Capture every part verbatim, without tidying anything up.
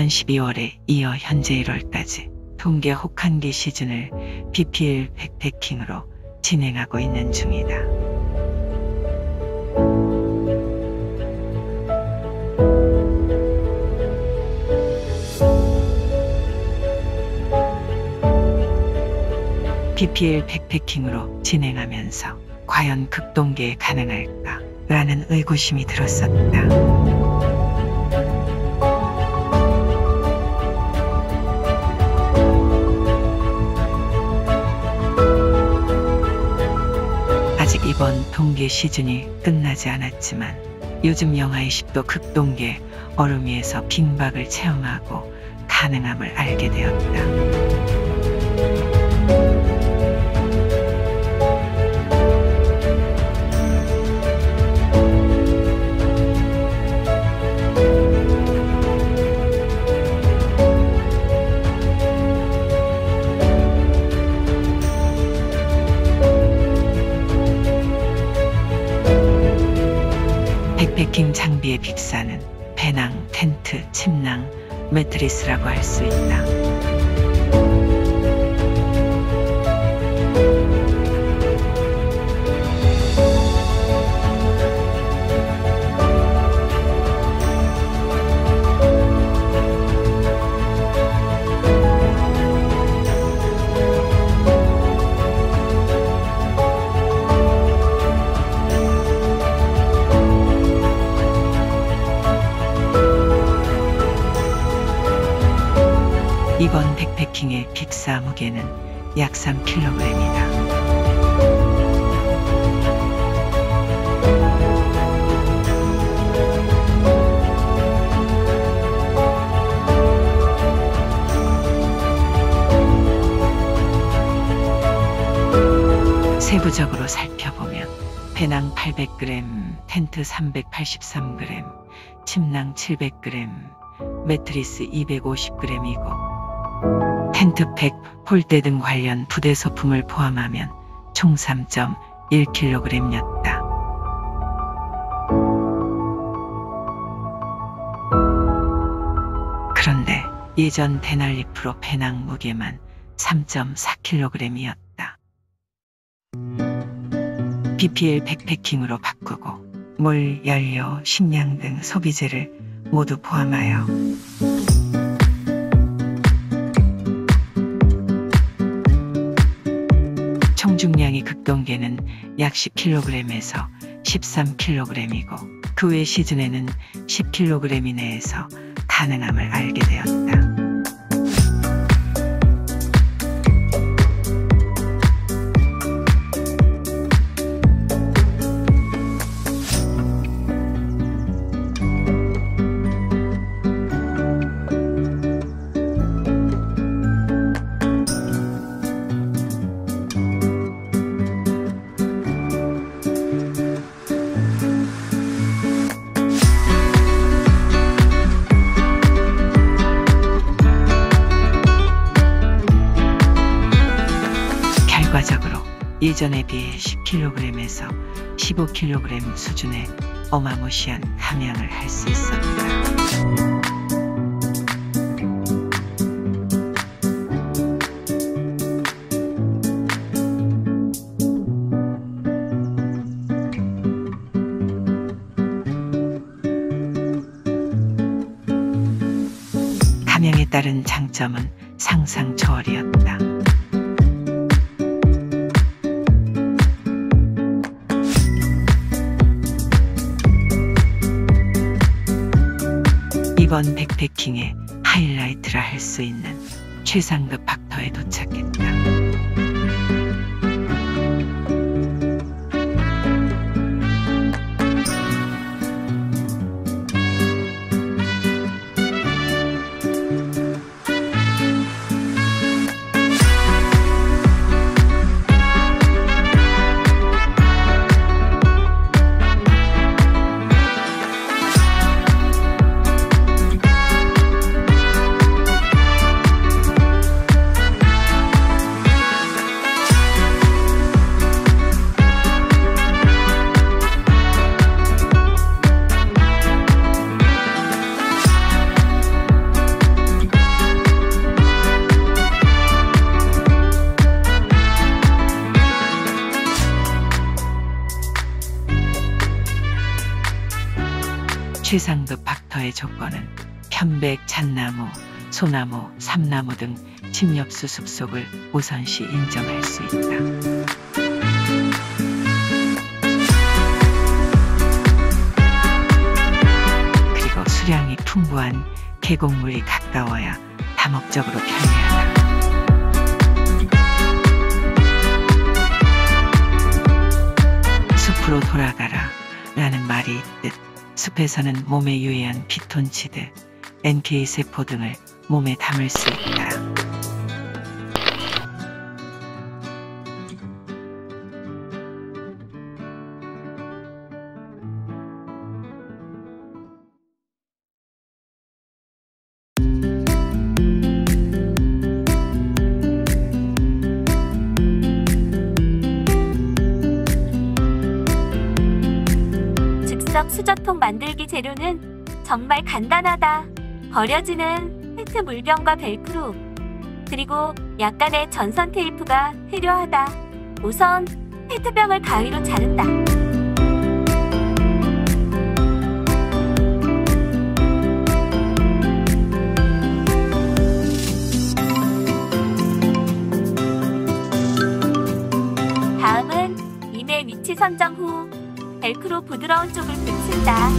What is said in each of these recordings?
이천 십이월에 이어 현재 일월까지 동계 혹한기 시즌을 비피엘 백패킹으로 진행하고 있는 중이다. 비피엘 백패킹으로 진행하면서 과연 극동계에 가능할까? 라는 의구심이 들었었다. 아직 이번 동계 시즌이 끝나지 않았지만 요즘 영하 이십 도 극동계 얼음 위에서 빙박을 체험하고 가능함을 알게 되었다. 백패킹 장비의 빅사는 배낭, 텐트, 침낭, 매트리스라고 할 수 있다. 이번 백패킹의 빅사 무게는 약 삼 킬로그램이다. 세부적으로 살펴보면 배낭 팔백 그램, 텐트 삼백팔십삼 그램, 침낭 칠백 그램, 매트리스 이백오십 그램이고 텐트팩, 폴대 등 관련 부대 소품을 포함하면 총 삼 점 일 킬로그램이었다. 그런데 예전 데날리 프로 배낭 무게만 삼 점 사 킬로그램이었다. 비피엘 백패킹으로 바꾸고 물, 연료, 식량 등 소비재를 모두 포함하여 총중량이 극동계는 약 십 킬로그램에서 십삼 킬로그램이고 그 외 시즌에는 십 킬로그램 이내에서 가능함을 알게 되었다. 결과적으로 예전에 비해 십 킬로그램에서 십오 킬로그램 수준의 어마무시한 감량을 할 수 있었다. 감량에 따른 장점은 상상 초월이었다. 이번 백패킹의 하이라이트라 할 수 있는 최상급 박터에 도착했다. 최상급 박터의 조건은 편백, 잣나무, 소나무, 삼나무 등 침엽수 숲속을 우선시 인정할 수 있다. 그리고 수량이 풍부한 계곡물이 가까워야 다목적으로 편리하다. 숲으로 돌아가라 라는 말이 있듯 숲에서는 몸에 유해한 피톤치드, 엔케이 세포 등을 몸에 담을 수 있다. 즉석 수저통 만들기 재료는 정말 간단하다. 버려지는 페트 물병과 벨크로, 그리고 약간의 전선 테이프가 필요하다. 우선 페트병을 가위로 자른다. 다음은 이내 위치 선정 후 벨크로 부드러운 쪽을 붙인다.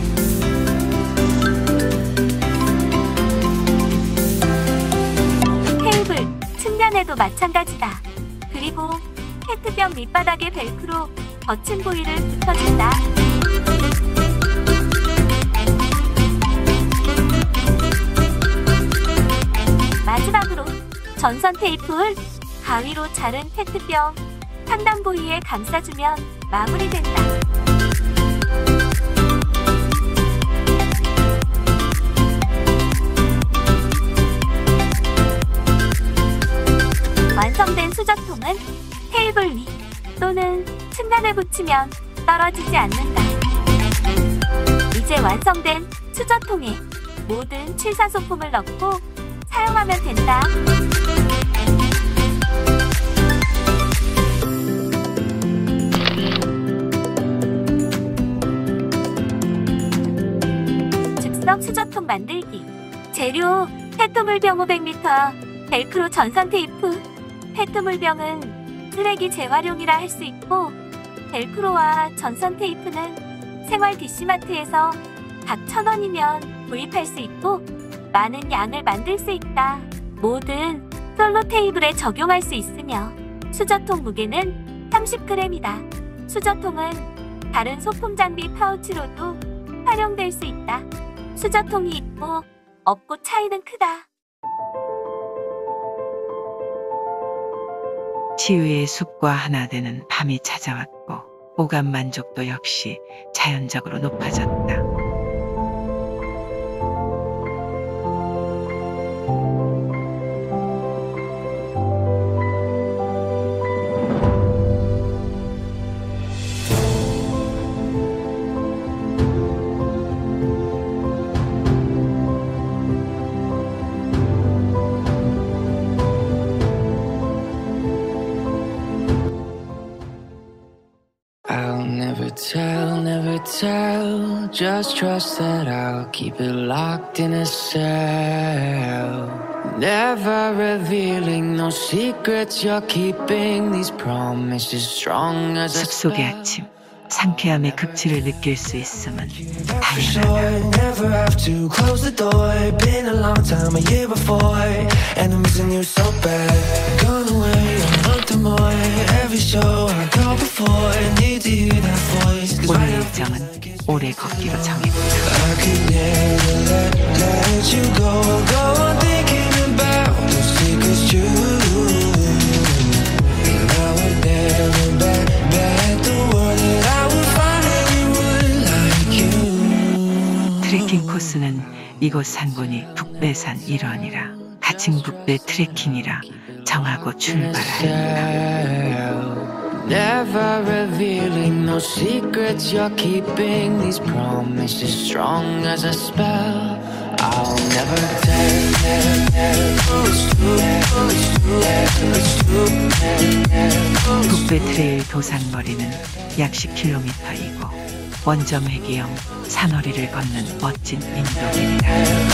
테이블, 측면에도 마찬가지다. 그리고 페트병 밑바닥에 벨크로 거친 부위를 붙여준다. 마지막으로 전선 테이프를 가위로 자른 페트병 상단 부위에 감싸주면 마무리된다. 완성된 수저통은 테이블 위 또는 측면에 붙이면 떨어지지 않는다. 이제 완성된 수저통에 모든 칠사소품을 넣고 사용하면 된다. 즉석 수저통 만들기. 재료: 페트물병 오백 리터, 벨크로 전선 테이프. 페트물병은 쓰레기 재활용이라 할 수 있고, 벨크로와 전선 테이프는 생활 디씨마트에서 각 천 원이면 구입할 수 있고 많은 양을 만들 수 있다. 모든 솔로 테이블에 적용할 수 있으며 수저통 무게는 삼십 그램이다. 수저통은 다른 소품 장비 파우치로도 활용될 수 있다. 수저통이 있고 없고 차이는 크다. 치유의 숲과 하나 되는 밤이 찾아왔고 오감 만족도 역시 자연적으로 높아졌다. I'll never tell, never tell. Just trust that I'll keep it locked in a cell. Never revealing no secrets you're keeping. These promises strong as a 숲속의 spell. 아침, 상쾌함의 극치를 느낄 수 있음은 당연하다. Never have to close the door. Been a long time, a year before, and I'm missing you so bad. Gone away a month or more. Every show I go before, need to hear that voice. 'Cause 오늘 right now 일정은 오래 걷기로 정했다. I could never let, let you go. Go on thinking about the secrets true. And I would never bet, bet the world that I would find anyone like you. 트레킹 코스는 이곳 산군이 북배산 일원이라 가칭 북배 트레킹이라 정하고 출발하였다. Never revealing no secrets you're keeping. These promises strong as a spell. I'll never tell, tell, tell. It's true, it's true, it's true. 북배 트레일 도산거리는 약 십 킬로미터이고 원점 회기형 산허리를 걷는 멋진 인도길이다.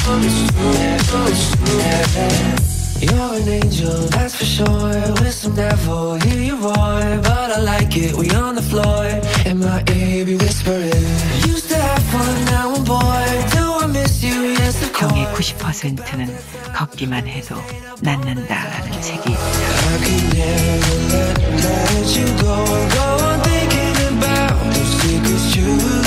You're an angel, that's for sure. With some devil, hear you roar. But I like it, we on the floor. In my ear, be whispering. Used to have fun, now I'm bored. Do I miss you? Yes, of course. 병의 구십 퍼센트는 걷기만 해도 낫는다라는 책이 있다. I could never let, let you go. Go on thinking about those secrets you.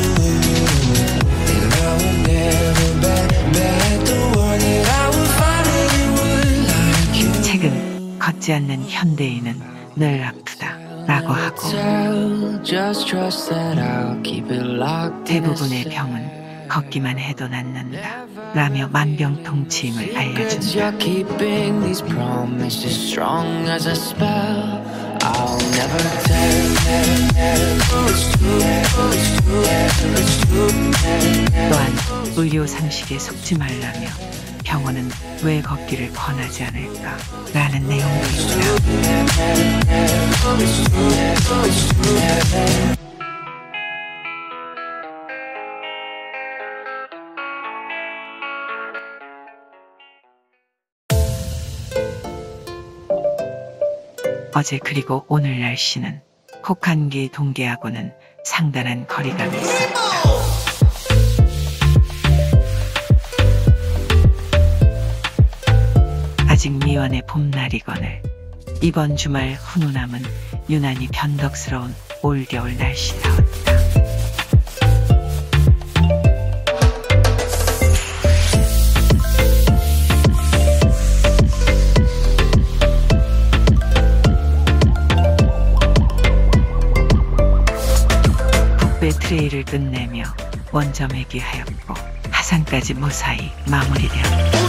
And I would never bet, bet the word that I would find anyone like you. 책은 걷지 않는 현대인은 늘 아프다 라고 하고 Just trust that I'll keep it locked in a 대부분의 병은 걷기만 해도 낫는다 라며 만병통치임을 Cause 알려준다. you're keeping these promises strong as a spell. I'll never tell, tell, tell. Oh, it's true, oh, it's true, it's true. 또한 의료 상식에 속지 말라며 병원은 왜 걷기를 권하지 않을까 라는 내용도 있다. 어제 그리고 오늘 날씨는 혹한기 동계하고는 상당한 거리감이 있었다. 아직 미완의 봄날이거늘 이번 주말 훈훈함은 유난히 변덕스러운 올겨울 날씨다웠다. 북배 트레일을 끝내며 원점 회귀하였고 하산까지 무사히 마무리되었다.